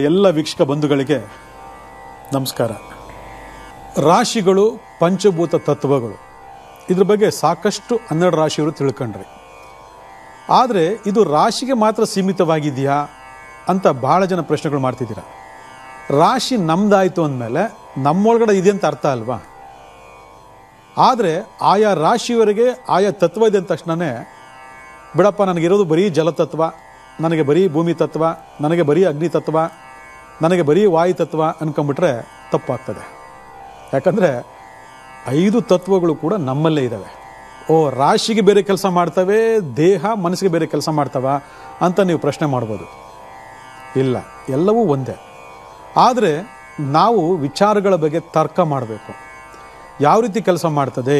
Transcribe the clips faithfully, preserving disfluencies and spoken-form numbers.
ಎಲ್ಲ ವೀಕ್ಷಕ ಬಂಧುಗಳಿಗೆ ನಮಸ್ಕಾರ. ರಾಶಿಗಳು ಪಂಚಭೂತ ತತ್ವಗಳು, ಇದ್ರ ಬಗ್ಗೆ ಸಾಕಷ್ಟು ಹನ್ನೆರಡು ರಾಶಿಯವರು ತಿಳ್ಕೊಂಡ್ರಿ. ಆದರೆ ಇದು ರಾಶಿಗೆ ಮಾತ್ರ ಸೀಮಿತವಾಗಿದೆಯಾ ಅಂತ ಬಹಳ ಜನ ಪ್ರಶ್ನೆಗಳು ಮಾಡ್ತಿದ್ದೀರಾ. ರಾಶಿ ನಮ್ದಾಯಿತು ಅಂದಮೇಲೆ ನಮ್ಮೊಳಗಡೆ ಇದೆ ಅಂತ ಅರ್ಥ ಅಲ್ವಾ? ಆದರೆ ಆಯಾ ರಾಶಿಯವರೆಗೆ ಆಯಾ ತತ್ವ ಇದೆ ಅಂದ ತಕ್ಷಣವೇ ಬಿಡಪ್ಪ, ನನಗಿರೋದು ಬರೀ ಜಲತತ್ವ, ನನಗೆ ಬರೀ ಭೂಮಿ ತತ್ವ, ನನಗೆ ಬರೀ ಅಗ್ನಿ ತತ್ವ, ನನಗೆ ಬರೀ ವಾಯು ತತ್ವ ಅನ್ಕೊಂಡ್ಬಿಟ್ರೆ ತಪ್ಪಾಗ್ತದೆ. ಯಾಕಂದರೆ ಐದು ತತ್ವಗಳು ಕೂಡ ನಮ್ಮಲ್ಲೇ ಇದ್ದಾವೆ. ಓ, ರಾಶಿಗೆ ಬೇರೆ ಕೆಲಸ ಮಾಡ್ತವೆ, ದೇಹ ಮನಸ್ಸಿಗೆ ಬೇರೆ ಕೆಲಸ ಮಾಡ್ತವ ಅಂತ ನೀವು ಪ್ರಶ್ನೆ ಮಾಡ್ಬೋದು. ಇಲ್ಲ, ಎಲ್ಲವೂ ಒಂದೇ. ಆದರೆ ನಾವು ವಿಚಾರಗಳ ಬಗ್ಗೆ ತರ್ಕ ಮಾಡಬೇಕು. ಯಾವ ರೀತಿ ಕೆಲಸ ಮಾಡ್ತದೆ,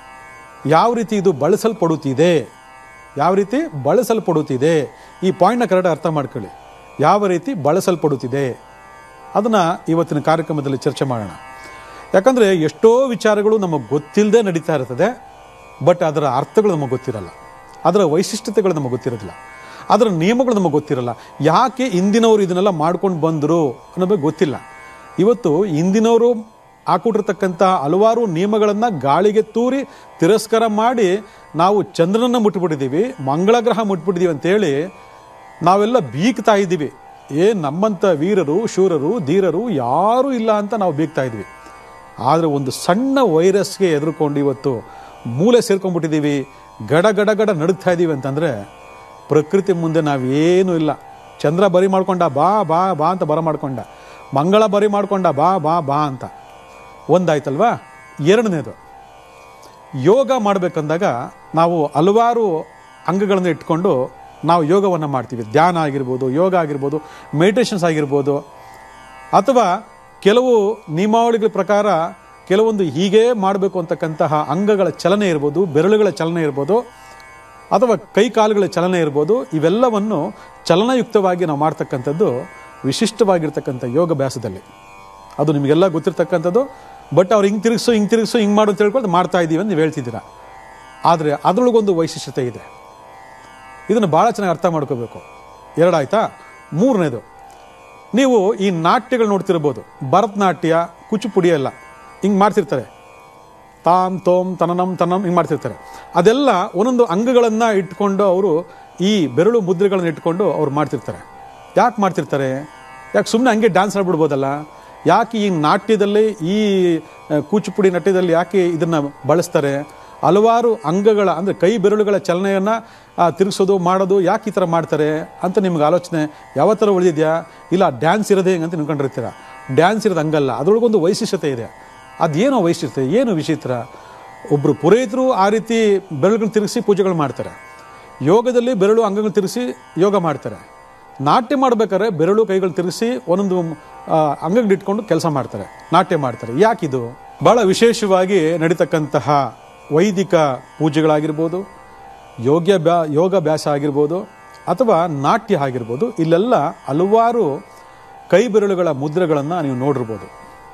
ಯಾವ ರೀತಿ ಇದು ಬಳಸಲ್ಪಡುತ್ತಿದೆ, ಯಾವ ರೀತಿ ಬಳಸಲ್ಪಡುತ್ತಿದೆ, ಈ ಪಾಯಿಂಟ್ನ ಕರೆಕ್ಟ್ ಅರ್ಥ ಮಾಡ್ಕೊಳ್ಳಿ. ಯಾವ ರೀತಿ ಬಳಸಲ್ಪಡುತ್ತಿದೆ ಅದನ್ನು ಇವತ್ತಿನ ಕಾರ್ಯಕ್ರಮದಲ್ಲಿ ಚರ್ಚೆ ಮಾಡೋಣ. ಯಾಕಂದರೆ ಎಷ್ಟೋ ವಿಚಾರಗಳು ನಮಗೆ ಗೊತ್ತಿಲ್ಲದೆ ನಡೀತಾ ಇರ್ತದೆ. ಬಟ್ ಅದರ ಅರ್ಥಗಳು ನಮಗೆ ಗೊತ್ತಿರಲ್ಲ, ಅದರ ವೈಶಿಷ್ಟ್ಯತೆಗಳು ನಮಗೆ ಗೊತ್ತಿರೋದಿಲ್ಲ, ಅದರ ನಿಯಮಗಳು ನಮಗೆ ಗೊತ್ತಿರಲ್ಲ. ಯಾಕೆ ಇಂದಿನವರು ಇದನ್ನೆಲ್ಲ ಮಾಡ್ಕೊಂಡು ಬಂದರು ಅನ್ನೋದು ಗೊತ್ತಿಲ್ಲ. ಇವತ್ತು ಇಂದಿನವರು ಹಾಕೊಟ್ಟಿರ್ತಕ್ಕಂಥ ಹಲವಾರು ನಿಯಮಗಳನ್ನು ಗಾಳಿಗೆ ತೂರಿ ತಿರಸ್ಕಾರ ಮಾಡಿ ನಾವು ಚಂದ್ರನನ್ನು ಮುಟ್ಬಿಟ್ಟಿದ್ದೀವಿ, ಮಂಗಳ ಗ್ರಹ ಮುಟ್ಬಿಟ್ಟಿದ್ದೀವಿ ಅಂತೇಳಿ ನಾವೆಲ್ಲ ಬೀಗ್ತಾ ಇದ್ದೀವಿ. ಏ, ನಮ್ಮಂಥ ವೀರರು, ಶೂರರು, ಧೀರರು ಯಾರೂ ಇಲ್ಲ ಅಂತ ನಾವು ಬೀಗ್ತಾ ಇದ್ವಿ. ಆದರೆ ಒಂದು ಸಣ್ಣ ವೈರಸ್ಗೆ ಎದುರುಕೊಂಡು ಇವತ್ತು ಮೂಲೆ ಸೇರ್ಕೊಂಡ್ಬಿಟ್ಟಿದ್ದೀವಿ, ಗಡ ಗಡ ಗಡ ನಡುಗ್ತಾ ಇದ್ದೀವಿ ಅಂತಂದರೆ ಪ್ರಕೃತಿ ಮುಂದೆ ನಾವೇನೂ ಇಲ್ಲ. ಚಂದ್ರ ಬರಿ ಮಾಡ್ಕೊಂಡ, ಬಾ ಬಾ ಬಾ ಅಂತ ಬರ ಮಾಡ್ಕೊಂಡ, ಮಂಗಳ ಬರಿ ಮಾಡ್ಕೊಂಡ, ಬಾ ಬಾ ಬಾ ಅಂತ. ಒಂದಾಯ್ತಲ್ವಾ? ಎರಡನೇದು, ಯೋಗ ಮಾಡಬೇಕಂದಾಗ ನಾವು ಹಲವಾರು ಅಂಗಗಳನ್ನು ಇಟ್ಕೊಂಡು ನಾವು ಯೋಗವನ್ನು ಮಾಡ್ತೀವಿ. ಧ್ಯಾನ ಆಗಿರ್ಬೋದು, ಯೋಗ ಆಗಿರ್ಬೋದು, ಮೆಡಿಟೇಷನ್ಸ್ ಆಗಿರ್ಬೋದು, ಅಥವಾ ಕೆಲವು ನಿಯಮಾವಳಿಗಳ ಪ್ರಕಾರ ಕೆಲವೊಂದು ಹೀಗೆ ಮಾಡಬೇಕು ಅಂತಕ್ಕಂತಹ ಅಂಗಗಳ ಚಲನೆ ಇರ್ಬೋದು, ಬೆರಳುಗಳ ಚಲನೆ ಇರ್ಬೋದು, ಅಥವಾ ಕೈ ಕಾಲುಗಳ ಚಲನೆ ಇರ್ಬೋದು. ಇವೆಲ್ಲವನ್ನು ಚಲನಯುಕ್ತವಾಗಿ ನಾವು ಮಾಡ್ತಕ್ಕಂಥದ್ದು ವಿಶಿಷ್ಟವಾಗಿರ್ತಕ್ಕಂಥ ಯೋಗಾಭ್ಯಾಸದಲ್ಲಿ. ಅದು ನಿಮಗೆಲ್ಲ ಗೊತ್ತಿರ್ತಕ್ಕಂಥದ್ದು. ಬಟ್ ಅವ್ರು ಹಿಂಗೆ ತಿರುಗಿಸು ಹಿಂಗೆ ತಿರುಗಿಸು ಹಿಂಗೆ ಮಾಡು ಅಂತ ಹೇಳ್ಕೊಂಡು ಮಾಡ್ತಾ ಇದ್ದೀವಿ ಅಂತ ನೀವು ಹೇಳ್ತಿದ್ದೀರಾ. ಆದರೆ ಅದರೊಳಗೊಂದು ವೈಶಿಷ್ಟ್ಯತೆ ಇದೆ. ಇದನ್ನು ಭಾಳ ಚೆನ್ನಾಗಿ ಅರ್ಥ ಮಾಡ್ಕೋಬೇಕು. ಎರಡಾಯ್ತಾ? ಮೂರನೇದು, ನೀವು ಈ ನಾಟ್ಯಗಳು ನೋಡ್ತಿರ್ಬೋದು. ಭರತನಾಟ್ಯ, ಕೂಚಿಪುಡಿ ಎಲ್ಲ ಹಿಂಗೆ ಮಾಡ್ತಿರ್ತಾರೆ. ತಾಮ್ ತೋಮ್ ತನನಂ ತನಂ ಹಿಂಗೆ ಮಾಡ್ತಿರ್ತಾರೆ. ಅದೆಲ್ಲ ಒಂದೊಂದು ಅಂಗಗಳನ್ನು ಇಟ್ಕೊಂಡು ಅವರು ಈ ಬೆರಳು ಮುದ್ರೆಗಳನ್ನು ಇಟ್ಕೊಂಡು ಅವ್ರು ಮಾಡ್ತಿರ್ತಾರೆ. ಯಾಕೆ ಮಾಡ್ತಿರ್ತಾರೆ? ಯಾಕೆ ಸುಮ್ಮನೆ ಹಂಗೆ ಡ್ಯಾನ್ಸ್ ಆಡ್ಬಿಡ್ಬೋದಲ್ಲ? ಯಾಕೆ ಈ ನಾಟ್ಯದಲ್ಲಿ, ಈ ಕೂಚಿಪುಡಿ ನಾಟ್ಯದಲ್ಲಿ ಯಾಕೆ ಇದನ್ನು ಬಳಸ್ತಾರೆ? ಹಲವಾರು ಅಂಗಗಳ ಅಂದರೆ ಕೈ ಬೆರಳುಗಳ ಚಲನೆಯನ್ನು ತಿರುಗಿಸೋದು ಮಾಡೋದು ಯಾಕೆ ಈ ಥರ ಮಾಡ್ತಾರೆ ಅಂತ ನಿಮ್ಗೆ ಆಲೋಚನೆ ಯಾವ ಥರ ಉಳಿದಿದೆಯಾ? ಇಲ್ಲ, ಡ್ಯಾನ್ಸ್ ಇರೋದೇ ಹೆಂಗೆ ಅಂತ ನಿಂತ್ಕೊಂಡಿರ್ತೀರ. ಡ್ಯಾನ್ಸ್ ಇರೋದು ಹಂಗಲ್ಲ, ಅದರೊಳಗೊಂದು ವೈಶಿಷ್ಟ್ಯತೆ ಇದೆ. ಅದೇನೋ ವೈಶಿಷ್ಟ್ಯತೆ, ಏನು ವಿಚಿತ್ರ. ಒಬ್ಬರು ಪುರೋಹಿತರು ಆ ರೀತಿ ಬೆರಳುಗಳನ್ನ ತಿರುಗಿಸಿ ಪೂಜೆಗಳು ಮಾಡ್ತಾರೆ. ಯೋಗದಲ್ಲಿ ಬೆರಳು ಅಂಗಗಳು ತಿರುಗಿಸಿ ಯೋಗ ಮಾಡ್ತಾರೆ. ನಾಟ್ಯ ಮಾಡ್ಬೇಕಾದ್ರೆ ಬೆರಳು ಕೈಗಳು ತಿರುಗಿಸಿ ಒಂದೊಂದು ಅಂಗಗಳಿಟ್ಕೊಂಡು ಕೆಲಸ ಮಾಡ್ತಾರೆ, ನಾಟ್ಯ ಮಾಡ್ತಾರೆ. ಯಾಕಿದು? ಭಾಳ ವಿಶೇಷವಾಗಿ ನಡೀತಕ್ಕಂತಹ ವೈದಿಕ ಪೂಜೆಗಳಾಗಿರ್ಬೋದು, ಯೋಗ್ಯ ಬ್ಯಾ ಯೋಗಾಭ್ಯಾಸ ಆಗಿರ್ಬೋದು, ಅಥವಾ ನಾಟ್ಯ ಆಗಿರ್ಬೋದು, ಇಲ್ಲೆಲ್ಲ ಹಲವಾರು ಕೈ ಬೆರಳುಗಳ ಮುದ್ರೆಗಳನ್ನು ನೀವು ನೋಡಿರ್ಬೋದು.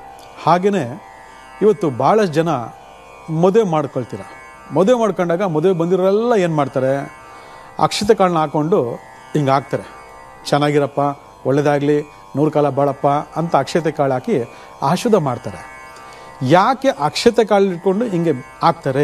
ಹಾಗೆಯೇ ಇವತ್ತು ಭಾಳಷ್ಟು ಜನ ಮದುವೆ ಮಾಡ್ಕೊಳ್ತೀರ. ಮದುವೆ ಮಾಡ್ಕೊಂಡಾಗ ಮದುವೆ ಬಂದಿರೋರೆಲ್ಲ ಏನು ಮಾಡ್ತಾರೆ? ಅಕ್ಷತೆ ಕಾಳನ್ನ ಹಾಕ್ಕೊಂಡು ಹಿಂಗೆ ಹಾಕ್ತಾರೆ. ಚೆನ್ನಾಗಿರಪ್ಪ, ಒಳ್ಳೆಯದಾಗಲಿ, ನೂರು ಕಾಲ ಬಾಳಪ್ಪ ಅಂತ ಅಕ್ಷತೆ ಕಾಳು ಹಾಕಿ ಆಶೀರ್ವಾದ ಮಾಡ್ತಾರೆ. ಯಾಕೆ ಅಕ್ಷತೆ ಕಾಳು ಇಟ್ಕೊಂಡು ಹಿಂಗೆ ಹಾಕ್ತಾರೆ?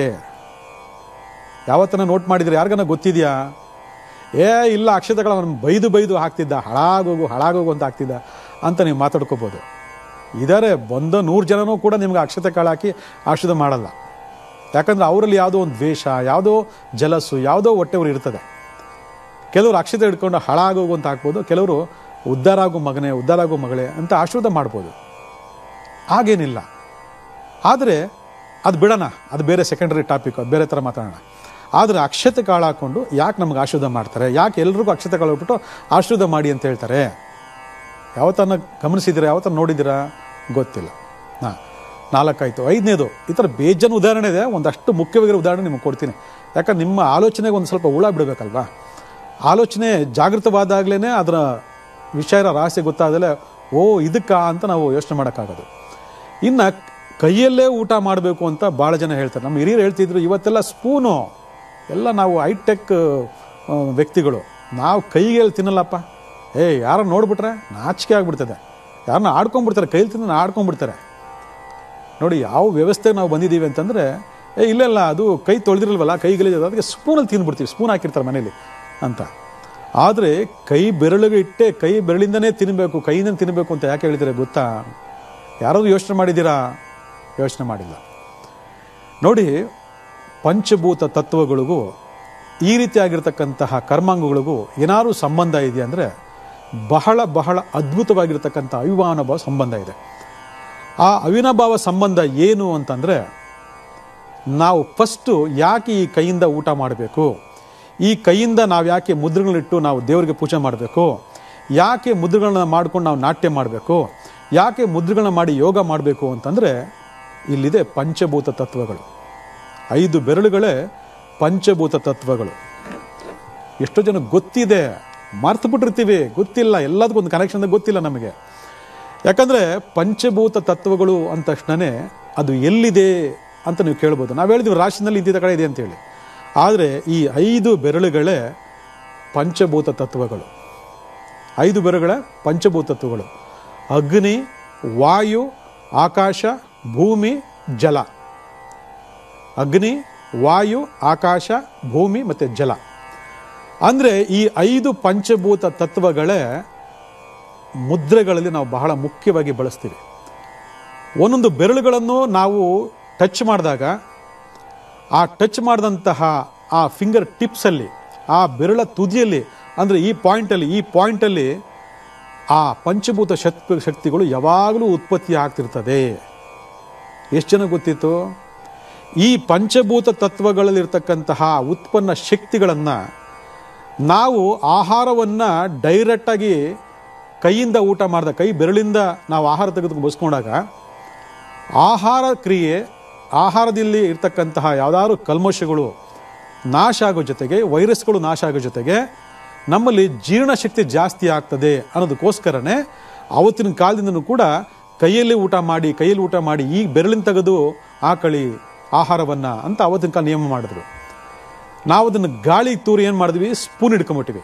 ಯಾವತ್ತನ ನೋಟ್ ಮಾಡಿದರೆ ಯಾರಿಗಾನ ಗೊತ್ತಿದೆಯಾ? ಏ ಇಲ್ಲ, ಅಕ್ಷತೆ ಕಾಳು ಅವನು ಬೈದು ಬೈದು ಹಾಕ್ತಿದ್ದ, ಹಾಳಾಗೋಗು ಹಾಳಾಗೋಗು ಅಂತ ಹಾಕ್ತಿದ್ದ ಅಂತ ನೀವು ಮಾತಾಡ್ಕೋಬೋದು. ಇದ್ದಾರೆ ಒಂದು ನೂರು ಜನನೂ ಕೂಡ ನಿಮ್ಗೆ ಅಕ್ಷತೆ ಕಾಳು ಹಾಕಿ ಆಶೀರ್ವಾದ ಮಾಡಲ್ಲ. ಯಾಕಂದರೆ ಅವರಲ್ಲಿ ಯಾವುದೋ ಒಂದು ದ್ವೇಷ, ಯಾವುದೋ ಜಲಸು, ಯಾವುದೋ ಹೊಟ್ಟೆವ್ರು ಇರ್ತದೆ. ಕೆಲವರು ಅಕ್ಷತೆ ಹಿಡ್ಕೊಂಡು ಹಾಳಾಗೋಗು ಅಂತ ಹಾಕ್ಬೋದು, ಕೆಲವರು ಉದ್ಧಾರ ಆಗೋ ಮಗನೇ, ಉದ್ಧಾರ ಆಗೋ ಮಗಳೇ ಅಂತ ಆಶೀರ್ವಾದ ಮಾಡ್ಬೋದು. ಹಾಗೇನಿಲ್ಲ. ಆದರೆ ಅದು ಬಿಡೋಣ, ಅದು ಬೇರೆ ಸೆಕೆಂಡರಿ ಟಾಪಿಕ್, ಅದು ಬೇರೆ ಥರ ಮಾತಾಡೋಣ. ಆದರೆ ಅಕ್ಷತೆ ಕಾಳು ಹಾಕ್ಕೊಂಡು ಯಾಕೆ ನಮ್ಗೆ ಆಶೀರ್ವಾದ ಮಾಡ್ತಾರೆ? ಯಾಕೆ ಎಲ್ರಿಗೂ ಅಕ್ಷತೆ ಕಾಳು ಹೋಗ್ಬಿಟ್ಟು ಆಶೀರ್ವಾದ ಮಾಡಿ ಅಂತ ಹೇಳ್ತಾರೆ? ಯಾವತ್ತನ್ನ ಗಮನಿಸಿದ್ದೀರಾ? ಯಾವತ್ತನ್ನ ನೋಡಿದ್ದೀರಾ? ಗೊತ್ತಿಲ್ಲ. ಹಾಂ, ನಾಲ್ಕಾಯಿತು. ಐದನೇದು, ಈ ಥರ ಬೇಜಾನ್ ಉದಾಹರಣೆ ಇದೆ. ಒಂದಷ್ಟು ಮುಖ್ಯವಾಗಿರೋ ಉದಾಹರಣೆ ನಿಮಗೆ ಕೊಡ್ತೀನಿ. ಯಾಕಂದ್ರೆ ನಿಮ್ಮ ಆಲೋಚನೆಗೆ ಒಂದು ಸ್ವಲ್ಪ ಹುಳ ಬಿಡಬೇಕಲ್ವಾ? ಆಲೋಚನೆ ಜಾಗೃತವಾದಾಗಲೇ ಅದರ ವಿಷಯ ರಹಸ್ಯ ಗೊತ್ತಾದಲೇ ಓ ಇದಕ್ಕಾ ಅಂತ ನಾವು ಯೋಚನೆ ಮಾಡೋಕ್ಕಾಗೋದು. ಇನ್ನು ಕೈಯಲ್ಲೇ ಊಟ ಮಾಡಬೇಕು ಅಂತ ಭಾಳ ಜನ ಹೇಳ್ತಾರೆ. ನಮ್ಮ ಹಿರಿಯರು ಹೇಳ್ತಿದ್ರು, ಇವತ್ತೆಲ್ಲ ಸ್ಪೂನು ಎಲ್ಲ ನಾವು ಹೈಟೆಕ್ ವ್ಯಕ್ತಿಗಳು, ನಾವು ಕೈಗೆ ತಿನ್ನಲ್ಲಪ್ಪ. ಏ ಯಾರು ನೋಡ್ಬಿಟ್ರೆ ನಾಚಿಕೆ ಆಗಿಬಿಡ್ತದೆ, ಯಾರನ್ನ ಆಡ್ಕೊಂಡ್ಬಿಡ್ತಾರೆ, ಕೈಲಿ ತಿಂದು ಆಡ್ಕೊಂಡ್ಬಿಡ್ತಾರೆ. ನೋಡಿ ಯಾವ ವ್ಯವಸ್ಥೆಗೆ ನಾವು ಬಂದಿದ್ದೀವಿ ಅಂತಂದರೆ, ಏ ಇಲ್ಲೆಲ್ಲ ಅದು ಕೈ ತೊಳೆದಿರಲ್ವಲ್ಲ, ಕೈಗೆ ಅದಕ್ಕೆ ಸ್ಪೂನಲ್ಲಿ ತಿಂದ್ಬಿಡ್ತೀವಿ, ಸ್ಪೂನ್ ಹಾಕಿರ್ತಾರೆ ಮನೇಲಿ ಅಂತ. ಆದರೆ ಕೈ ಬೆರಳಿಗೆ ಇಟ್ಟೆ ಕೈ ಬೆರಳಿಂದನೇ ತಿನ್ನಬೇಕು, ಕೈಯಿಂದ ತಿನ್ನಬೇಕು ಅಂತ ಯಾಕೆ ಹೇಳ್ತಾರೆ ಗೊತ್ತಾ? ಯಾರಾದರೂ ಯೋಚನೆ ಮಾಡಿದ್ದೀರಾ? ಯೋಚನೆ ಮಾಡಿಲ್ಲ. ನೋಡಿ, ಪಂಚಭೂತ ತತ್ವಗಳಿಗೂ ಈ ರೀತಿಯಾಗಿರ್ತಕ್ಕಂತಹ ಕರ್ಮಾಂಗಗಳಿಗೂ ಏನಾದರೂ ಸಂಬಂಧ ಇದೆ ಅಂದರೆ ಬಹಳ ಬಹಳ ಅದ್ಭುತವಾಗಿರ್ತಕ್ಕಂಥ ಅವಿನಾಭಾವ ಸಂಬಂಧ ಇದೆ. ಆ ಅವಿನಾಭಾವ ಸಂಬಂಧ ಏನು ಅಂತಂದರೆ, ನಾವು ಫಸ್ಟು ಯಾಕೆ ಈ ಕೈಯಿಂದ ಊಟ ಮಾಡಬೇಕು, ಈ ಕೈಯಿಂದ ನಾವು ಯಾಕೆ ಮುದ್ರೆಗಳನ್ನಿಟ್ಟು ನಾವು ದೇವರಿಗೆ ಪೂಜೆ ಮಾಡಬೇಕು, ಯಾಕೆ ಮುದ್ರೆಗಳನ್ನ ಮಾಡ್ಕೊಂಡು ನಾವು ನಾಟ್ಯ ಮಾಡಬೇಕು, ಯಾಕೆ ಮುದ್ರೆಗಳನ್ನ ಮಾಡಿ ಯೋಗ ಮಾಡಬೇಕು ಅಂತಂದರೆ ಇಲ್ಲಿದೆ ಪಂಚಭೂತ ತತ್ವಗಳು. ಐದು ಬೆರಳುಗಳೇ ಪಂಚಭೂತ ತತ್ವಗಳು. ಎಷ್ಟೋ ಜನ ಗೊತ್ತಿದೆ, ಮರ್ತು ಬಿಟ್ಟಿರ್ತೀವಿ, ಗೊತ್ತಿಲ್ಲ, ಎಲ್ಲದಕ್ಕೂ ಒಂದು ಕನೆಕ್ಷನ್ ಗೊತ್ತಿಲ್ಲ ನಮಗೆ. ಯಾಕಂದರೆ ಪಂಚಭೂತ ತತ್ವಗಳು ಅಂದ ತಕ್ಷಣವೇ ಅದು ಎಲ್ಲಿದೆ ಅಂತ ನೀವು ಕೇಳ್ಬೋದು. ನಾವು ಹೇಳಿದ್ವಿ ರಾಶಿನಲ್ಲಿ ಇಂತಿದ್ದ ಕಡೆ ಇದೆ ಅಂತೇಳಿ. ಆದರೆ ಈ ಐದು ಬೆರಳುಗಳೇ ಪಂಚಭೂತ ತತ್ವಗಳು. ಐದು ಬೆರಳುಗಳೇ ಪಂಚಭೂತ ತತ್ವಗಳು: ಅಗ್ನಿ, ವಾಯು, ಆಕಾಶ, ಭೂಮಿ, ಜಲ. ಅಗ್ನಿ, ವಾಯು, ಆಕಾಶ, ಭೂಮಿ ಮತ್ತು ಜಲ. ಅಂದರೆ ಈ ಐದು ಪಂಚಭೂತ ತತ್ವಗಳೇ ಮುದ್ರೆಗಳಲ್ಲಿ ನಾವು ಬಹಳ ಮುಖ್ಯವಾಗಿ ಬಳಸ್ತೀವಿ. ಒಂದೊಂದು ಬೆರಳುಗಳನ್ನು ನಾವು ಟಚ್ ಮಾಡಿದಾಗ ಆ ಟಚ್ ಮಾಡಿದಂತಹ ಆ ಫಿಂಗರ್ ಟಿಪ್ಸಲ್ಲಿ, ಆ ಬೆರಳ ತುದಿಯಲ್ಲಿ, ಅಂದರೆ ಈ ಪಾಯಿಂಟಲ್ಲಿ ಈ ಪಾಯಿಂಟಲ್ಲಿ ಆ ಪಂಚಭೂತ ಶಕ್ತಿ ಶಕ್ತಿಗಳು ಯಾವಾಗಲೂ ಉತ್ಪತ್ತಿ ಆಗ್ತಿರ್ತದೆ. ಎಷ್ಟು ಜನ ಗೊತ್ತಿತ್ತು? ಈ ಪಂಚಭೂತ ತತ್ವಗಳಲ್ಲಿರ್ತಕ್ಕಂತಹ ಉತ್ಪನ್ನ ಶಕ್ತಿಗಳನ್ನು ನಾವು ಆಹಾರವನ್ನು ಡೈರೆಕ್ಟಾಗಿ ಕೈಯಿಂದ ಊಟ ಮಾಡಿದ, ಕೈ ಬೆರಳಿಂದ ನಾವು ಆಹಾರ ತೆಗೆದು ಬಸ್ಕೊಂಡಾಗ ಆಹಾರ ಕ್ರಿಯೆ, ಆಹಾರದಲ್ಲಿ ಇರ್ತಕ್ಕಂತಹ ಯಾವುದಾದ್ರು ಕಲ್ಮಶಗಳು ನಾಶ ಆಗೋ ಜೊತೆಗೆ, ವೈರಸ್ಗಳು ನಾಶ ಆಗೋ ಜೊತೆಗೆ ನಮ್ಮಲ್ಲಿ ಜೀರ್ಣಶಕ್ತಿ ಜಾಸ್ತಿ ಆಗ್ತದೆ ಅನ್ನೋದಕ್ಕೋಸ್ಕರನೇ ಆವತ್ತಿನ ಕಾಲದಿಂದನೂ ಕೂಡ ಕೈಯಲ್ಲಿ ಊಟ ಮಾಡಿ ಕೈಯಲ್ಲಿ ಊಟ ಮಾಡಿ ಈಗ ಬೆರಳಿನ ತೆಗೆದು ಹಾಕಳಿ ಆಹಾರವನ್ನು ಅಂತ ಆವತ್ತಿನ ಕಾಲ ನಿಯಮ ಮಾಡಿದ್ರು. ನಾವು ಅದನ್ನು ಗಾಳಿ ತೂರಿ ಏನು ಮಾಡಿದ್ವಿ? ಸ್ಪೂನ್ ಹಿಡ್ಕೊಂಬಿಟ್ಟಿವಿ.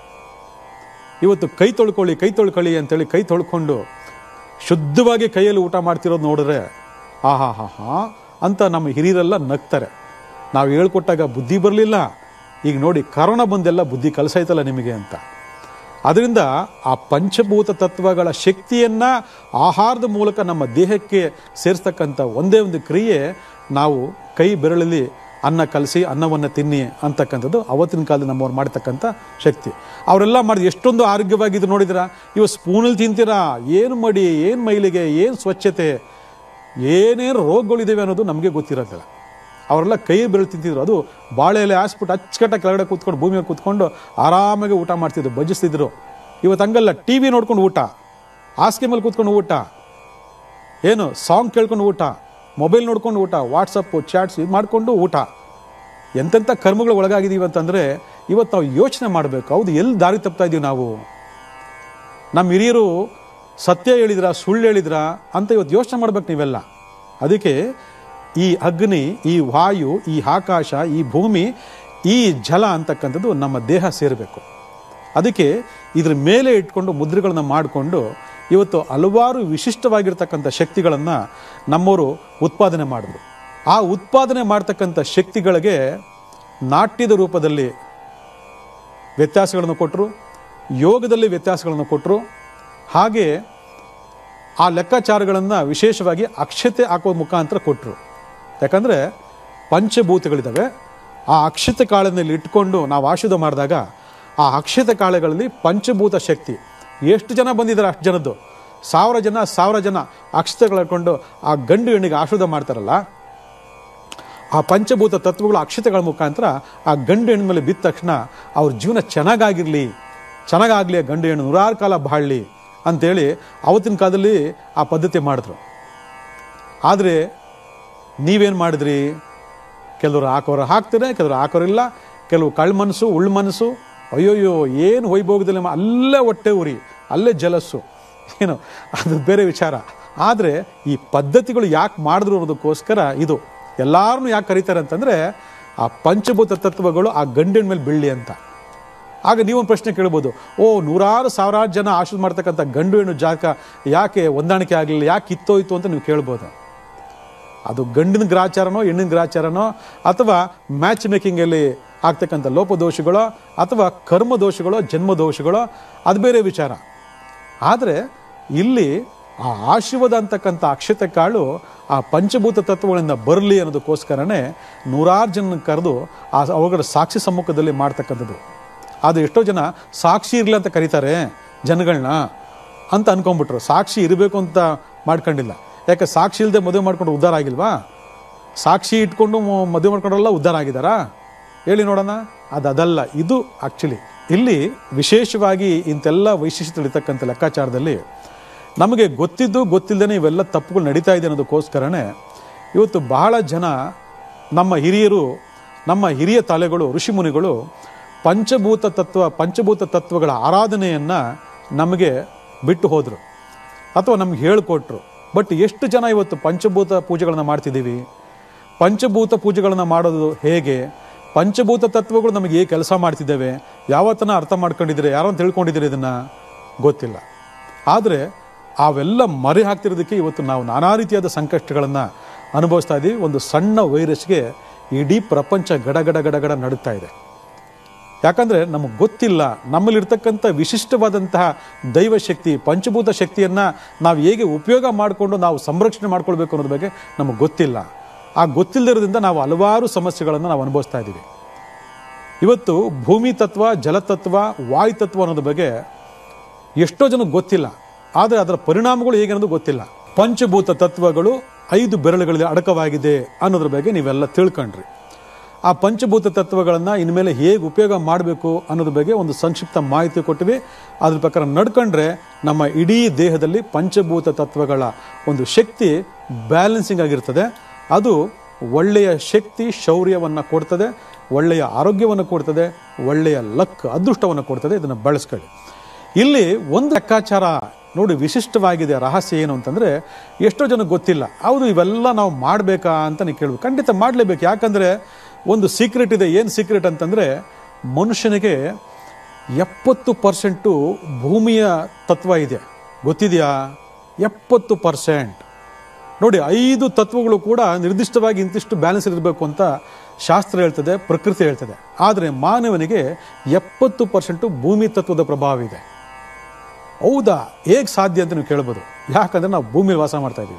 ಇವತ್ತು ಕೈ ತೊಳ್ಕೊಳ್ಳಿ ಕೈ ತೊಳ್ಕೊಳ್ಳಿ ಅಂತೇಳಿ ಕೈ ತೊಳ್ಕೊಂಡು ಶುದ್ಧವಾಗಿ ಕೈಯಲ್ಲಿ ಊಟ ಮಾಡ್ತಿರೋದು ನೋಡಿದ್ರೆ ಆಹಾ ಹಾ ಹಾ ಅಂತ ನಮ್ಮ ಹಿರಿಯರೆಲ್ಲ ನಗ್ತಾರೆ. ನಾವು ಹೇಳ್ಕೊಟ್ಟಾಗ ಬುದ್ಧಿ ಬರಲಿಲ್ಲ, ಈಗ ನೋಡಿ ಕರೋನಾ ಬಂದೆಲ್ಲ ಬುದ್ಧಿ ಕಲಿಸೈತಲ್ಲ ನಿಮಗೆ ಅಂತ. ಅದರಿಂದ ಆ ಪಂಚಭೂತ ತತ್ವಗಳ ಶಕ್ತಿಯನ್ನು ಆಹಾರದ ಮೂಲಕ ನಮ್ಮ ದೇಹಕ್ಕೆ ಸೇರಿಸ್ತಕ್ಕಂಥ ಒಂದೇ ಒಂದು ಕ್ರಿಯೆ ನಾವು ಕೈ ಬೆರಳಲ್ಲಿ ಅನ್ನ ಕಲಸಿ ಅನ್ನವನ್ನು ತಿನ್ನಿ ಅಂತಕ್ಕಂಥದ್ದು ಅವತ್ತಿನ ಕಾಲದಲ್ಲಿ ನಮ್ಮವ್ರು ಮಾಡ್ತಕ್ಕಂಥ ಶಕ್ತಿ. ಅವರೆಲ್ಲ ಮಾಡಿದ ಎಷ್ಟೊಂದು ಆರೋಗ್ಯವಾಗಿದ್ದು ನೋಡಿದಿರಾ? ಇವು ಸ್ಪೂನಲ್ಲಿ ತಿಂತೀರಾ, ಏನು ಮಡಿ, ಏನು ಮೈಲಿಗೆ, ಏನು ಸ್ವಚ್ಛತೆ, ಏನೇನು ರೋಗಗಳಿದ್ದಾವೆ ಅನ್ನೋದು ನಮಗೆ ಗೊತ್ತಿರೋದಿಲ್ಲ. ಅವರೆಲ್ಲ ಕೈ ಬೆರಳು ತಿಂತಿದ್ರು. ಅದು ಬಾಳೆ ಎಲೆ ಹಾಸ್ಬಿಟ್ಟು ಅಚ್ಚಕಟ್ಟ ಕೆಳಗಡೆ ಕೂತ್ಕೊಂಡು ಭೂಮಿಗೆ ಕೂತ್ಕೊಂಡು ಆರಾಮಾಗಿ ಊಟ ಮಾಡ್ತಿದ್ರು, ಭಜಿಸ್ತಿದ್ರು. ಇವತ್ತು ಹಂಗಲ್ಲ, ಟಿ ವಿ ನೋಡ್ಕೊಂಡು ಊಟ, ಹಾಸಿಗೆ ಮೇಲೆ ಕೂತ್ಕೊಂಡು ಊಟ, ಏನು ಸಾಂಗ್ ಕೇಳ್ಕೊಂಡು ಊಟ, ಮೊಬೈಲ್ ನೋಡ್ಕೊಂಡು ಊಟ, ವಾಟ್ಸಪ್ಪು ಚಾಟ್ಸ್ ಇದು ಮಾಡಿಕೊಂಡು ಊಟ. ಎಂತೆಂಥ ಕರ್ಮಗಳು ಒಳಗಾಗಿದ್ದೀವಿ ಅಂತಂದರೆ ಇವತ್ತು ನಾವು ಯೋಚನೆ ಮಾಡಬೇಕು, ಹೌದು ಎಲ್ಲಿ ದಾರಿ ತಪ್ತಾ ಇದ್ದೀವಿ ನಾವು? ನಮ್ಮ ಹಿರಿಯರು ಸತ್ಯ ಹೇಳಿದ್ರ ಸುಳ್ಳು ಹೇಳಿದ್ರ ಅಂತ ಇವತ್ತು ಯೋಚನೆ ಮಾಡ್ಬೇಕು ನೀವೆಲ್ಲ. ಅದಕ್ಕೆ ಈ ಅಗ್ನಿ, ಈ ವಾಯು, ಈ ಆಕಾಶ, ಈ ಭೂಮಿ, ಈ ಜಲ ಅಂತಕ್ಕಂಥದ್ದು ನಮ್ಮ ದೇಹ ಸೇರಬೇಕು. ಅದಕ್ಕೆ ಇದ್ರ ಮೇಲೆ ಇಟ್ಕೊಂಡು ಮುದ್ರೆಗಳನ್ನ ಮಾಡಿಕೊಂಡು ಇವತ್ತು ಹಲವಾರು ವಿಶಿಷ್ಟವಾಗಿರ್ತಕ್ಕಂಥ ಶಕ್ತಿಗಳನ್ನು ನಮ್ಮವರು ಉತ್ಪಾದನೆ ಮಾಡಿದ್ರು. ಆ ಉತ್ಪಾದನೆ ಮಾಡ್ತಕ್ಕಂಥ ಶಕ್ತಿಗಳಿಗೆ ನಾಟ್ಯದ ರೂಪದಲ್ಲಿ ವ್ಯತ್ಯಾಸಗಳನ್ನು ಕೊಟ್ಟರು, ಯೋಗದಲ್ಲಿ ವ್ಯತ್ಯಾಸಗಳನ್ನು ಕೊಟ್ಟರು. ಹಾಗೆ ಆ ಲೆಕ್ಕಾಚಾರಗಳನ್ನು ವಿಶೇಷವಾಗಿ ಅಕ್ಷತೆ ಹಾಕೋ ಮುಖಾಂತರ ಕೊಟ್ಟರು. ಯಾಕಂದರೆ ಪಂಚಭೂತಗಳಿದ್ದಾವೆ. ಆ ಅಕ್ಷತೆ ಕಾಳಿನಲ್ಲಿ ಇಟ್ಕೊಂಡು ನಾವು ಆಶೀರ್ವಾದ ಮಾಡಿದಾಗ ಆ ಅಕ್ಷತೆ ಕಾಳುಗಳಲ್ಲಿ ಪಂಚಭೂತ ಶಕ್ತಿ ಎಷ್ಟು ಜನ ಬಂದಿದ್ದಾರೆ ಅಷ್ಟು ಜನದ್ದು ಸಾವಿರ ಜನ ಸಾವಿರ ಜನ ಅಕ್ಷತೆಗಳು ಇಟ್ಕೊಂಡು ಆ ಗಂಡು ಹೆಣ್ಣಿಗೆ ಆಶೀರ್ವಾದ ಮಾಡ್ತಾರಲ್ಲ, ಆ ಪಂಚಭೂತ ತತ್ವಗಳು ಅಕ್ಷತೆಗಳ ಮುಖಾಂತರ ಆ ಗಂಡು ಹೆಣ್ಣ ಮೇಲೆ ಬಿದ್ದ ತಕ್ಷಣ ಅವ್ರ ಜೀವನ ಚೆನ್ನಾಗಾಗಿರಲಿ, ಚೆನ್ನಾಗಾಗಲಿ, ಗಂಡು ಹೆಣ್ಣು ನೂರಾರು ಕಾಲ ಬಾಳಲಿ ಅಂಥೇಳಿ ಆವತ್ತಿನ ಕಾಲದಲ್ಲಿ ಆ ಪದ್ಧತಿ ಮಾಡಿದ್ರು. ಆದರೆ ನೀವೇನು ಮಾಡಿದ್ರಿ? ಕೆಲವರು ಹಾಕೋರು ಹಾಕ್ತಾರೆ, ಕೆಲವರು ಹಾಕೋರಿಲ್ಲ, ಕೆಲವು ಕಳ್ಳ ಮನಸ್ಸು ಉಳ್ಳ ಮನಸ್ಸು, ಅಯ್ಯೋಯ್ಯೋ ಏನು ವೈಭೋಗದಲ್ಲಿ ಅಲ್ಲೇ ಹೊಟ್ಟೆ ಉರಿ, ಅಲ್ಲೇ ಜಲಸ್ಸು, ಏನು ಅದು ಬೇರೆ ವಿಚಾರ. ಆದರೆ ಈ ಪದ್ಧತಿಗಳು ಯಾಕೆ ಮಾಡಿದ್ರು ಅನ್ನೋದಕ್ಕೋಸ್ಕರ ಇದು ಎಲ್ಲರನ್ನೂ ಯಾಕೆ ಕರೀತಾರೆ ಅಂತಂದರೆ ಆ ಪಂಚಭೂತ ತತ್ವಗಳು ಆ ಗಂಡಿನ ಮೇಲೆ ಬೀಳಲಿ ಅಂತ. ಆಗ ನೀವೊಂದು ಪ್ರಶ್ನೆ ಕೇಳ್ಬೋದು, ಓ ನೂರಾರು ಸಾವಿರಾರು ಜನ ಆಶೀರ್ವಾದ ಮಾಡ್ತಕ್ಕಂಥ ಗಂಡು ಹೆಣ್ಣು ಜಾತಕ ಯಾಕೆ ಹೊಂದಾಣಿಕೆ ಆಗಲಿಲ್ಲ, ಯಾಕೆ ಕಿತ್ತೋಯ್ತು ಅಂತ ನೀವು ಕೇಳ್ಬೋದು. ಅದು ಗಂಡಿನ ಗ್ರಾಚಾರನೋ ಹೆಣ್ಣಿನ ಗ್ರಾಚಾರನೋ ಅಥವಾ ಮ್ಯಾಚ್ ಮೇಕಿಂಗಲ್ಲಿ ಆಗ್ತಕ್ಕಂಥ ಲೋಪದೋಷಗಳೋ ಅಥವಾ ಕರ್ಮ ದೋಷಗಳೋ ಜನ್ಮ ದೋಷಗಳೋ ಅದು ಬೇರೆ ವಿಚಾರ. ಆದರೆ ಇಲ್ಲಿ ಆ ಆಶೀರ್ವಾದ ಅಂತಕ್ಕಂಥ ಅಕ್ಷತೆ ಕಾಳು ಆ ಪಂಚಭೂತ ತತ್ವಗಳಿಂದ ಬರಲಿ ಅನ್ನೋದಕ್ಕೋಸ್ಕರನೇ ನೂರಾರು ಜನ ಕರೆದು ಆ ಅವುಗಳ ಸಾಕ್ಷಿ ಸಮ್ಮುಖದಲ್ಲಿ ಮಾಡ್ತಕ್ಕಂಥದ್ದು. ಆದರೆ ಎಷ್ಟೋ ಜನ ಸಾಕ್ಷಿ ಇರಲಿ ಅಂತ ಕರೀತಾರೆ ಜನಗಳನ್ನ ಅಂತ ಅನ್ಕೊಂಡ್ಬಿಟ್ರು. ಸಾಕ್ಷಿ ಇರಬೇಕು ಅಂತ ಮಾಡ್ಕೊಂಡಿಲ್ಲ. ಯಾಕೆ ಸಾಕ್ಷಿ ಇಲ್ಲದೆ ಮದುವೆ ಮಾಡ್ಕೊಂಡು ಉದ್ಧಾರ ಆಗಿಲ್ವಾ? ಸಾಕ್ಷಿ ಇಟ್ಕೊಂಡು ಮದುವೆ ಮಾಡ್ಕೊಂಡ್ರೆಲ್ಲ ಉದ್ಧಾರ ಆಗಿದ್ದಾರಾ? ಹೇಳಿ ನೋಡೋಣ. ಅದು ಅದಲ್ಲ. ಇದು ಆ್ಯಕ್ಚುಲಿ ಇಲ್ಲಿ ವಿಶೇಷವಾಗಿ ಇಂತೆಲ್ಲ ವೈಶಿಷ್ಟ್ಯಗಳಿರ್ತಕ್ಕಂಥ ಲೆಕ್ಕಾಚಾರದಲ್ಲಿ ನಮಗೆ ಗೊತ್ತಿದ್ದು ಗೊತ್ತಿಲ್ಲದೇ ಇವೆಲ್ಲ ತಪ್ಪುಗಳು ನಡೀತಾ ಇದೆ ಅನ್ನೋದಕ್ಕೋಸ್ಕರನೇ ಇವತ್ತು ಬಹಳ ಜನ ನಮ್ಮ ಹಿರಿಯರು, ನಮ್ಮ ಹಿರಿಯ ತಲೆಗಳು, ಋಷಿಮುನಿಗಳು ಪಂಚಭೂತ ತತ್ವ ಪಂಚಭೂತ ತತ್ವಗಳ ಆರಾಧನೆಯನ್ನು ನಮಗೆ ಬಿಟ್ಟು ಹೋದರು ಅಥವಾ ನಮ್ಗೆ ಹೇಳಿಕೊಟ್ರು. ಬಟ್ ಎಷ್ಟು ಜನ ಇವತ್ತು ಪಂಚಭೂತ ಪೂಜೆಗಳನ್ನು ಮಾಡ್ತಿದ್ದೀವಿ? ಪಂಚಭೂತ ಪೂಜೆಗಳನ್ನು ಮಾಡೋದು ಹೇಗೆ? ಪಂಚಭೂತ ತತ್ವಗಳು ನಮಗೆ ಹೇಗೆ ಕೆಲಸ ಮಾಡ್ತಿದ್ದೇವೆ? ಯಾವತ್ತನ ಅರ್ಥ ಮಾಡ್ಕೊಂಡಿದ್ದೀರಿ? ಯಾರನ್ನು ತಿಳ್ಕೊಂಡಿದ್ದೀರಿ? ಇದನ್ನು ಗೊತ್ತಿಲ್ಲ. ಆದರೆ ಅವೆಲ್ಲ ಮರೆ ಹಾಕ್ತಿರೋದಕ್ಕೆ ಇವತ್ತು ನಾವು ನಾನಾ ರೀತಿಯಾದ ಸಂಕಷ್ಟಗಳನ್ನು ಅನುಭವಿಸ್ತಾ ಇದ್ದೀವಿ. ಒಂದು ಸಣ್ಣ ವೈರಸ್ಗೆ ಇಡೀ ಪ್ರಪಂಚ ಗಡಗಡ ಗಡಗಡ ನಡುತ್ತಾ ಇದೆ. ಯಾಕಂದರೆ ನಮಗೆ ಗೊತ್ತಿಲ್ಲ ನಮ್ಮಲ್ಲಿರ್ತಕ್ಕಂಥ ವಿಶಿಷ್ಟವಾದಂತಹ ದೈವಶಕ್ತಿ ಪಂಚಭೂತ ಶಕ್ತಿಯನ್ನು ನಾವು ಹೇಗೆ ಉಪಯೋಗ ಮಾಡಿಕೊಂಡು ನಾವು ಸಂರಕ್ಷಣೆ ಮಾಡ್ಕೊಳ್ಬೇಕು ಅನ್ನೋದ್ರ ಬಗ್ಗೆ ನಮಗೆ ಗೊತ್ತಿಲ್ಲ. ಆ ಗೊತ್ತಿಲ್ಲದಿರೋದ್ರಿಂದ ನಾವು ಹಲವಾರು ಸಮಸ್ಯೆಗಳನ್ನು ನಾವು ಅನುಭವಿಸ್ತಾ ಇದ್ದೀವಿ. ಇವತ್ತು ಭೂಮಿ ತತ್ವ, ಜಲತತ್ವ, ವಾಯುತತ್ವ ಅನ್ನೋದ್ರ ಬಗ್ಗೆ ಎಷ್ಟೋ ಜನಕ್ಕೆ ಗೊತ್ತಿಲ್ಲ. ಆದರೆ ಅದರ ಪರಿಣಾಮಗಳು ಹೇಗೆ ಅನ್ನೋದು ಗೊತ್ತಿಲ್ಲ. ಪಂಚಭೂತ ತತ್ವಗಳು ಐದು ಬೆರಳುಗಳಲ್ಲಿ ಅಡಕವಾಗಿದೆ ಅನ್ನೋದ್ರ ಬಗ್ಗೆ ನೀವೆಲ್ಲ ತಿಳ್ಕೊಂಡ್ರಿ. ಆ ಪಂಚಭೂತ ತತ್ವಗಳನ್ನು ಇನ್ಮೇಲೆ ಹೇಗೆ ಉಪಯೋಗ ಮಾಡಬೇಕು ಅನ್ನೋದ್ರ ಬಗ್ಗೆ ಒಂದು ಸಂಕ್ಷಿಪ್ತ ಮಾಹಿತಿ ಕೊಟ್ಟಿವಿ. ಅದ್ರ ಪ್ರಕಾರ ನಡ್ಕೊಂಡ್ರೆ ನಮ್ಮ ಇಡೀ ದೇಹದಲ್ಲಿ ಪಂಚಭೂತ ತತ್ವಗಳ ಒಂದು ಶಕ್ತಿ ಬ್ಯಾಲೆನ್ಸಿಂಗ್ ಆಗಿರ್ತದೆ. ಅದು ಒಳ್ಳೆಯ ಶಕ್ತಿ ಶೌರ್ಯವನ್ನು ಕೊಡ್ತದೆ, ಒಳ್ಳೆಯ ಆರೋಗ್ಯವನ್ನು ಕೊಡ್ತದೆ, ಒಳ್ಳೆಯ ಲಕ್ ಅದೃಷ್ಟವನ್ನು ಕೊಡ್ತದೆ. ಇದನ್ನು ಬಳಸ್ಕೊಳ್ಳಿ. ಇಲ್ಲಿ ಒಂದು ಲೆಕ್ಕಾಚಾರ ನೋಡಿ ವಿಶಿಷ್ಟವಾಗಿದೆ. ರಹಸ್ಯ ಏನು ಅಂತಂದರೆ ಎಷ್ಟೋ ಜನಕ್ಕೆ ಗೊತ್ತಿಲ್ಲ. ಹೌದು ಇವೆಲ್ಲ ನಾವು ಮಾಡಬೇಕಾ ಅಂತ ನೀವು ಕೇಳಬೇಕು. ಖಂಡಿತ ಮಾಡಲೇಬೇಕು. ಯಾಕಂದರೆ ಒಂದು ಸೀಕ್ರೆಟ್ ಇದೆ. ಏನು ಸೀಕ್ರೆಟ್ ಅಂತಂದರೆ ಮನುಷ್ಯನಿಗೆ ಎಪ್ಪತ್ತು ಪರ್ಸೆಂಟು ಭೂಮಿಯ ತತ್ವ ಇದೆ. ಗೊತ್ತಿದೆಯಾ? ಎಪ್ಪತ್ತು ಪರ್ಸೆಂಟ್ ನೋಡಿ. ಐದು ತತ್ವಗಳು ಕೂಡ ನಿರ್ದಿಷ್ಟವಾಗಿ ಇಂತಿಷ್ಟು ಬ್ಯಾಲೆನ್ಸ್ ಇರಬೇಕು ಅಂತ ಶಾಸ್ತ್ರ ಹೇಳ್ತದೆ, ಪ್ರಕೃತಿ ಹೇಳ್ತದೆ. ಆದರೆ ಮಾನವನಿಗೆ ಎಪ್ಪತ್ತು ಪರ್ಸೆಂಟು ಭೂಮಿ ತತ್ವದ ಪ್ರಭಾವ ಇದೆ. ಹೌದಾ? ಹೇಗೆ ಸಾಧ್ಯ ಅಂತ ನೀವು ಕೇಳ್ಬೋದು. ಯಾಕಂದರೆ ನಾವು ಭೂಮಿಲಿ ವಾಸ ಮಾಡ್ತಾ ಇದ್ದೀವಿ.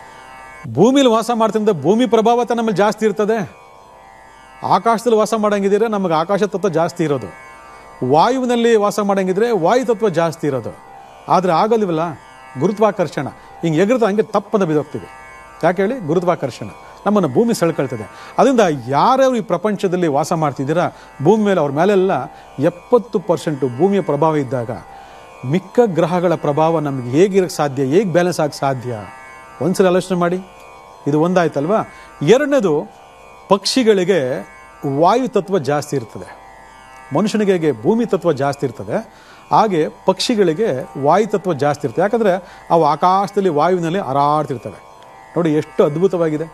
ಭೂಮಿಲಿ ವಾಸ ಮಾಡ್ತಿದ್ದ ಭೂಮಿ ಪ್ರಭಾವ ನಮ್ಮಲ್ಲಿ ಜಾಸ್ತಿ ಇರ್ತದೆ. ಆಕಾಶದಲ್ಲಿ ವಾಸ ಮಾಡೋಂಗಿದ್ರೆ ನಮಗೆ ಆಕಾಶ ತತ್ವ ಜಾಸ್ತಿ ಇರೋದು. ವಾಯುವಿನಲ್ಲಿ ವಾಸ ಮಾಡೋಂಗಿದ್ರೆ ವಾಯು ತತ್ವ ಜಾಸ್ತಿ ಇರೋದು. ಆದರೆ ಆಗಲ್ವಲ್ಲ, ಗುರುತ್ವಾಕರ್ಷಣ ಹಿಂಗೆ ಎಗರ್ತಾ ಹಂಗೆ ತಪ್ಪನ್ನು ಬಿದ್ದೋಗ್ತೀವಿ. ಯಾಕೆ ಹೇಳಿ? ಗುರುತ್ವಾಕರ್ಷಣ ನಮ್ಮನ್ನು ಭೂಮಿ ಸೆಳ್ಕೊಳ್ತದೆ. ಅದರಿಂದ ಯಾರ್ಯಾರು ಈ ಪ್ರಪಂಚದಲ್ಲಿ ವಾಸ ಮಾಡ್ತಿದ್ದೀರಾ ಭೂಮಿ ಮೇಲೆ, ಅವ್ರ ಮೇಲೆಲ್ಲ ಎಪ್ಪತ್ತು ಪರ್ಸೆಂಟು ಭೂಮಿಯ ಪ್ರಭಾವ ಇದ್ದಾಗ ಮಿಕ್ಕ ಗ್ರಹಗಳ ಪ್ರಭಾವ ನಮಗೆ ಹೇಗಿರಕ್ಕೆ ಸಾಧ್ಯ, ಹೇಗೆ ಬ್ಯಾಲೆನ್ಸ್ ಆಗಕ್ಕೆ ಸಾಧ್ಯ? ಒಂದ್ಸಲ ಆಲೋಚನೆ ಮಾಡಿ. ಇದು ಒಂದಾಯ್ತಲ್ವಾ. ಎರಡನೇದು, ಪಕ್ಷಿಗಳಿಗೆ ವಾಯು ತತ್ವ ಜಾಸ್ತಿ ಇರ್ತದೆ. ಮನುಷ್ಯನಿಗೆ ಹೇಗೆ ಭೂಮಿ ತತ್ವ ಜಾಸ್ತಿ ಇರ್ತದೆ, ಹಾಗೆ ಪಕ್ಷಿಗಳಿಗೆ ವಾಯು ತತ್ವ ಜಾಸ್ತಿ ಇರ್ತದೆ. ಯಾಕಂದರೆ ಅವು ಆಕಾಶದಲ್ಲಿ ವಾಯುವಿನಲ್ಲಿ ಹಾರಾಡ್ತಿರ್ತವೆ. ನೋಡಿ ಎಷ್ಟು ಅದ್ಭುತವಾಗಿದೆ.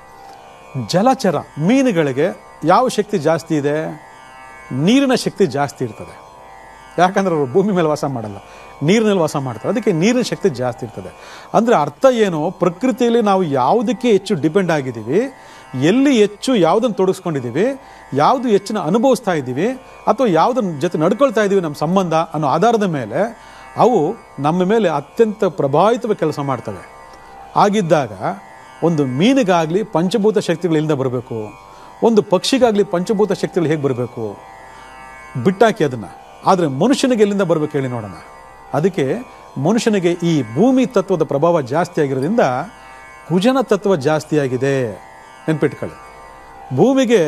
ಜಲಚರ ಮೀನುಗಳಿಗೆ ಯಾವ ಶಕ್ತಿ ಜಾಸ್ತಿ ಇದೆ? ನೀರಿನ ಶಕ್ತಿ ಜಾಸ್ತಿ ಇರ್ತದೆ. ಯಾಕಂದರೆ ಅವರು ಭೂಮಿ ಮೇಲೆ ವಾಸ ಮಾಡಲ್ಲ, ನೀರಿನಲ್ಲಿ ವಾಸ ಮಾಡ್ತಾರೆ. ಅದಕ್ಕೆ ನೀರಿನ ಶಕ್ತಿ ಜಾಸ್ತಿ ಇರ್ತದೆ. ಅಂದರೆ ಅರ್ಥ ಏನು? ಪ್ರಕೃತಿಯಲ್ಲಿ ನಾವು ಯಾವುದಕ್ಕೆ ಹೆಚ್ಚು ಡಿಪೆಂಡ್ ಆಗಿದ್ದೀವಿ, ಎಲ್ಲಿ ಹೆಚ್ಚು ಯಾವುದನ್ನು ತೊಡಗಿಸ್ಕೊಂಡಿದ್ದೀವಿ, ಯಾವುದು ಹೆಚ್ಚಿನ ಅನುಭವಿಸ್ತಾ ಇದ್ದೀವಿ ಅಥವಾ ಯಾವುದನ್ನ ಜೊತೆ ನಡ್ಕೊಳ್ತಾ ಇದ್ದೀವಿ ನಮ್ಮ ಸಂಬಂಧ ಅನ್ನೋ ಆಧಾರದ ಮೇಲೆ ಅವು ನಮ್ಮ ಮೇಲೆ ಅತ್ಯಂತ ಪ್ರಭಾವಿತವಾಗಿ ಕೆಲಸ ಮಾಡ್ತವೆ. ಆಗಿದ್ದಾಗ ಒಂದು ಮೀನಿಗಾಗಲಿ ಪಂಚಭೂತ ಶಕ್ತಿಗಳಿಂದ ಬರಬೇಕು, ಒಂದು ಪಕ್ಷಿಗಾಗಲಿ ಪಂಚಭೂತ ಶಕ್ತಿಗಳು ಹೇಗೆ ಬರಬೇಕು? ಬಿಟ್ಟಾಕಿ ಅದನ್ನು. ಆದರೆ ಮನುಷ್ಯನಿಗೆ ಎಲ್ಲಿಂದ ಬರಬೇಕು ಹೇಳಿ ನೋಡೋಣ. ಅದಕ್ಕೆ ಮನುಷ್ಯನಿಗೆ ಈ ಭೂಮಿ ತತ್ವದ ಪ್ರಭಾವ ಜಾಸ್ತಿ ಆಗಿರೋದ್ರಿಂದ ಕುಜನ ತತ್ವ ಜಾಸ್ತಿಯಾಗಿದೆ. ನೆನ್ಪಿಟ್ಕೊಳ್ಳಿ. ಭೂಮಿಗೆ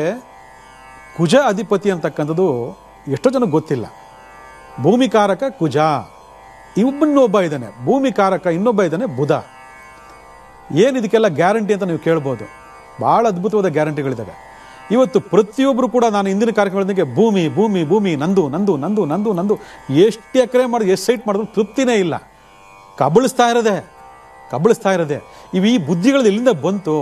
ಕುಜ ಅಧಿಪತಿ ಅಂತಕ್ಕಂಥದ್ದು ಎಷ್ಟೋ ಜನಕ್ಕೆ ಗೊತ್ತಿಲ್ಲ. ಭೂಮಿಕಾರಕ ಕುಜ, ಇನ್ನೊಬ್ಬ ಇದ್ದಾನೆ ಭೂಮಿಕಾರಕ, ಇನ್ನೊಬ್ಬ ಇದ್ದಾನೆ ಬುಧ. ಏನು ಇದಕ್ಕೆಲ್ಲ ಗ್ಯಾರಂಟಿ ಅಂತ ನೀವು ಕೇಳ್ಬೋದು. ಭಾಳ ಅದ್ಭುತವಾದ ಗ್ಯಾರಂಟಿಗಳಿದ್ದಾವೆ. ಇವತ್ತು ಪ್ರತಿಯೊಬ್ಬರು ಕೂಡ ನಾನು ಇಂದಿನ ಕಾರ್ಯಕ್ರಮದೊಂದಿಗೆ ಭೂಮಿ ಭೂಮಿ ಭೂಮಿ ನಂದು ನಂದು ನಂದು ನಂದು ನಂದು ಎಷ್ಟು ಎಕರೆ ಮಾಡಿದ್ರು ಎಷ್ಟು ಸೈಟ್ ಮಾಡಿದ್ರು ತೃಪ್ತಿನೇ ಇಲ್ಲ. ಕಬಳಿಸ್ತಾ ಇರೋದೆ ಕಬಳಿಸ್ತಾ ಇರೋದೆ ಇವು ಈ ಬುದ್ಧಿಗಳು ಎಲ್ಲಿಂದ ಬಂತು?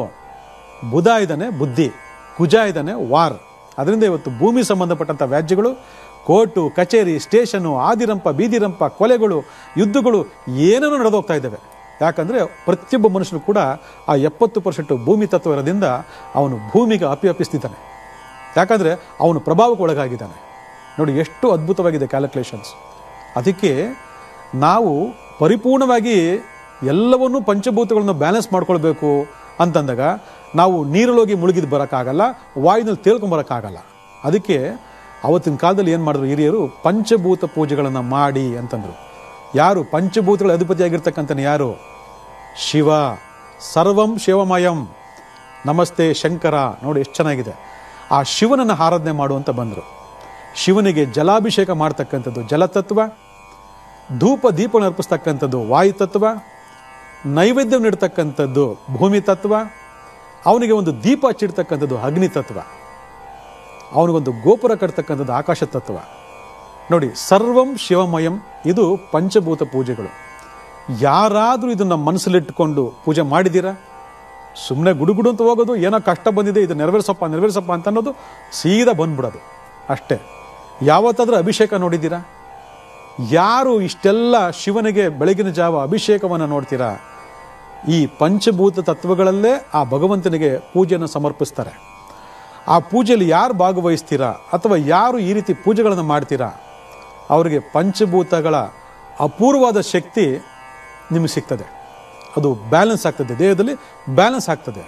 ಬುಧ ಇದ್ದಾನೆ ಬುದ್ಧಿ, ಕುಜ ಇದ್ದಾನೆ ವಾರ್. ಅದರಿಂದ ಇವತ್ತು ಭೂಮಿ ಸಂಬಂಧಪಟ್ಟಂಥ ವ್ಯಾಜ್ಯಗಳು, ಕೋರ್ಟು, ಕಚೇರಿ, ಸ್ಟೇಷನು, ಆದಿರಂಪ, ಬೀದಿರಂಪ, ಕೊಲೆಗಳು, ಯುದ್ಧಗಳು ಏನೇನೋ ನಡೆದೋಗ್ತಾ ಇದ್ದಾವೆ. ಯಾಕಂದರೆ ಪ್ರತಿಯೊಬ್ಬ ಮನುಷ್ಯನು ಕೂಡ ಆ ಎಪ್ಪತ್ತು ಪರ್ಸೆಂಟು ಭೂಮಿ ತತ್ವ ಇರೋದ್ರಿಂದ ಅವನು ಭೂಮಿಗೆ ಅಪಿಯಪಿಸ್ತಿದ್ದಾನೆ. ಯಾಕಂದರೆ ಅವನು ಪ್ರಭಾವಕ್ಕೆ ಒಳಗಾಗಿದ್ದಾನೆ. ನೋಡಿ ಎಷ್ಟು ಅದ್ಭುತವಾಗಿದೆ ಕ್ಯಾಲ್ಕುಲೇಷನ್ಸ್. ಅದಕ್ಕೆ ನಾವು ಪರಿಪೂರ್ಣವಾಗಿ ಎಲ್ಲವನ್ನೂ ಪಂಚಭೂತಗಳನ್ನು ಬ್ಯಾಲೆನ್ಸ್ ಮಾಡ್ಕೊಳ್ಬೇಕು ಅಂತಂದಾಗ ನಾವು ನೀರಲ್ಲೋಗಿ ಮುಳುಗಿದು ಬರೋಕ್ಕಾಗಲ್ಲ, ವಾಯುನಲ್ಲಿ ತೇಲ್ಕೊಂಬರೋಕ್ಕಾಗಲ್ಲ. ಅದಕ್ಕೆ ಅವತ್ತಿನ ಕಾಲದಲ್ಲಿ ಏನು ಮಾಡಿದ್ರು ಹಿರಿಯರು, ಪಂಚಭೂತ ಪೂಜೆಗಳನ್ನು ಮಾಡಿ ಅಂತಂದರು. ಯಾರು ಪಂಚಭೂತಗಳ ಅಧಿಪತಿಯಾಗಿರ್ತಕ್ಕಂಥನು ಯಾರು? ಶಿವ. ಸರ್ವಂ ಶಿವಮಯಂ, ನಮಸ್ತೆ ಶಂಕರ. ನೋಡಿ ಎಷ್ಟು ಚೆನ್ನಾಗಿದೆ. ಆ ಶಿವನನ್ನು ಆರಾಧನೆ ಮಾಡುವಂತ ಬಂದರು. ಶಿವನಿಗೆ ಜಲಾಭಿಷೇಕ ಮಾಡ್ತಕ್ಕಂಥದ್ದು ಜಲತತ್ವ, ಧೂಪ ದೀಪವನ್ನು ಅರ್ಪಿಸ್ತಕ್ಕಂಥದ್ದು ವಾಯುತತ್ವ, ನೈವೇದ್ಯ ನೀಡ್ತಕ್ಕಂಥದ್ದು ಭೂಮಿ ತತ್ವ, ಅವನಿಗೆ ಒಂದು ದೀಪ ಹಚ್ಚಿಡ್ತಕ್ಕಂಥದ್ದು ಅಗ್ನಿ ತತ್ವ, ಅವನಿಗೊಂದು ಗೋಪುರ ಕಟ್ತಕ್ಕಂಥದ್ದು ಆಕಾಶ ತತ್ವ. ನೋಡಿ, ಸರ್ವಂ ಶಿವಮಯಂ, ಇದು ಪಂಚಭೂತ ಪೂಜೆಗಳು. ಯಾರಾದರೂ ಇದನ್ನು ಮನಸ್ಸಲ್ಲಿಟ್ಟುಕೊಂಡು ಪೂಜೆ ಮಾಡಿದ್ದೀರಾ? ಸುಮ್ಮನೆ ಗುಡುಗುಡು ಅಂತ ಹೋಗೋದು, ಏನೋ ಕಷ್ಟ ಬಂದಿದೆ ಇದು ನೆರವೇರಿಸಪ್ಪ ನೆರವೇರಿಸಪ್ಪ ಅಂತ ಅನ್ನೋದು, ಸೀದಾ ಬಂದ್ಬಿಡೋದು ಅಷ್ಟೇ. ಯಾವತ್ತಾದರೂ ಅಭಿಷೇಕ ನೋಡಿದ್ದೀರಾ? ಯಾರು ಇಷ್ಟೆಲ್ಲ ಶಿವನಿಗೆ ಬೆಳಗಿನ ಜಾವ ಅಭಿಷೇಕವನ್ನು ನೋಡ್ತೀರಾ? ಈ ಪಂಚಭೂತ ತತ್ವಗಳಲ್ಲೇ ಆ ಭಗವಂತನಿಗೆ ಪೂಜೆಯನ್ನು ಸಮರ್ಪಿಸ್ತಾರೆ. ಆ ಪೂಜೆಯಲ್ಲಿ ಯಾರು ಭಾಗವಹಿಸ್ತೀರಾ ಅಥವಾ ಯಾರು ಈ ರೀತಿ ಪೂಜೆಗಳನ್ನು ಮಾಡ್ತೀರಾ, ಅವರಿಗೆ ಪಂಚಭೂತಗಳ ಅಪೂರ್ವವಾದ ಶಕ್ತಿ ನಿಮಗೆ ಸಿಗ್ತದೆ. ಅದು ಬ್ಯಾಲೆನ್ಸ್ ಆಗ್ತದೆ, ದೇಹದಲ್ಲಿ ಬ್ಯಾಲೆನ್ಸ್ ಆಗ್ತದೆ.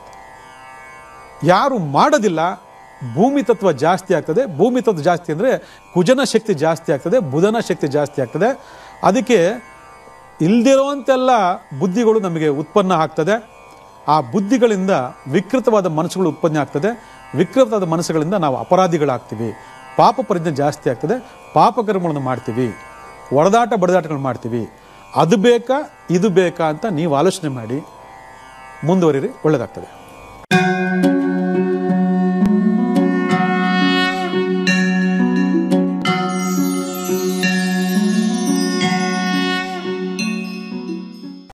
ಯಾರು ಮಾಡೋದಿಲ್ಲ, ಭೂಮಿ ತತ್ವ ಜಾಸ್ತಿ ಆಗ್ತದೆ. ಭೂಮಿ ತತ್ವ ಜಾಸ್ತಿ ಅಂದರೆ ಕುಜನ ಶಕ್ತಿ ಜಾಸ್ತಿ ಆಗ್ತದೆ, ಬುಧನ ಶಕ್ತಿ ಜಾಸ್ತಿ ಆಗ್ತದೆ. ಅದಕ್ಕೆ ಇಲ್ದಿರೋಂತೆಲ್ಲ ಬುದ್ಧಿಗಳು ನಮಗೆ ಉತ್ಪನ್ನ ಆಗ್ತದೆ. ಆ ಬುದ್ಧಿಗಳಿಂದ ವಿಕೃತವಾದ ಮನಸ್ಸುಗಳು ಉತ್ಪನ್ನ ಆಗ್ತದೆ. ವಿಕೃತವಾದ ಮನಸ್ಸುಗಳಿಂದ ನಾವು ಅಪರಾಧಿಗಳಾಗ್ತೀವಿ. ಪಾಪ ಪ್ರಜ್ಞೆ ಜಾಸ್ತಿ ಆಗ್ತದೆ. ಪಾಪಕರ್ಮಗಳನ್ನು ಮಾಡ್ತೀವಿ, ಒಡೆದಾಟ ಬಡದಾಟಗಳು ಮಾಡ್ತೀವಿ. ಅದು ಬೇಕಾ ಇದು ಬೇಕಾ ಅಂತ ನೀವು ಆಲೋಚನೆ ಮಾಡಿ ಮುಂದುವರಿರಿ, ಒಳ್ಳೆಯದಾಗ್ತದೆ.